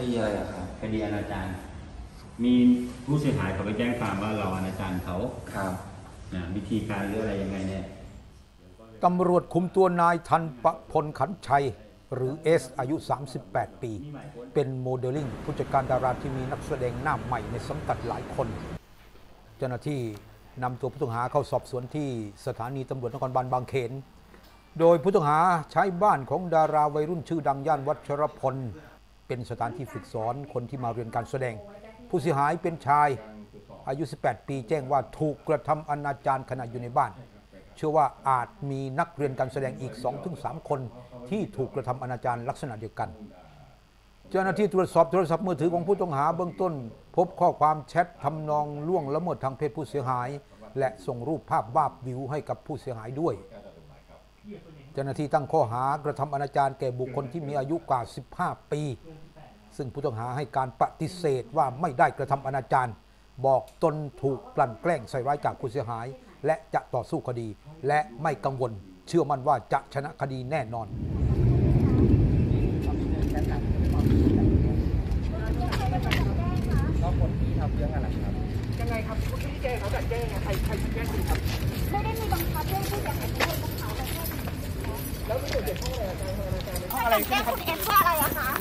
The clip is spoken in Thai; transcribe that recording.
ดีอะไรอะครับคดีอนาจารมีผู้เสียหายเขาไปแจ้งความว่าเราอนาจารเขาครับวิธีการหรืออะไรยังไงเนี่ยตำรวจคุมตัวนายทันประพลขันชัยหรือเอสอายุ 38 ปี เป็นโมเดลลิ่งผู้จัดการดาราที่มีนักแสดงหน้าใหม่ในสังกัดหลายคน เจ้าหน้าที่นำตัวผู้ต้องหาเข้าสอบสวนที่สถานีตำรวจนครบาลบางเขนโดยผู้ต้องหาใช้บ้านของดาราวัยรุ่นชื่อดังย่านวัชรพลเป็นสถานที่ฝึกสอนคนที่มาเรียนการแสดงผู้เสียหายเป็นชายอายุ 18 ปีแจ้งว่าถูกกระทำอนาจารขณะอยู่ในบ้านเชื่อว่าอาจมีนักเรียนการแสดงอีก 2-3 คนที่ถูกกระทำอนาจารลักษณะเดียวกันเจ้าหน้าที่ตรวจสอบโทรศัพท์มือถือของผู้ต้องหาเบื้องต้นพบข้อความแชททำนองล่วงละเมิดทางเพศผู้เสียหายและส่งรูปภาพวาบวิวให้กับผู้เสียหายด้วยเจ้าหน้าที่ตั้งข้อหากระทำอนาจารแก่บุคคลที่มีอายุกว่า 15 ปีซึ่งผู้ต้องหาให้การปฏิเสธว่าไม่ได้กระทำอนาจารบอกตนถูกกลั่นแกล้งใส่ร้ายจากผู้เสียหายและจะต่อสู้คดีและไม่กังวลเชื่อมั่นว่าจะชนะคดีแน่นอนแล้วคนที่ทำเรื่องอะไรครับยังไงครับผู้ที่แจ้งเขาจะแจ้งใครแจ้งคุณครับไม่ได้มีบังคับเรื่องผู้เสียหายทุกคนต้องเขาแต่แค่แล้วมีเด็กห้องอะไรอาจารย์ห้องอะไรแจ้งคุณเอฟว่าอะไรอะคะ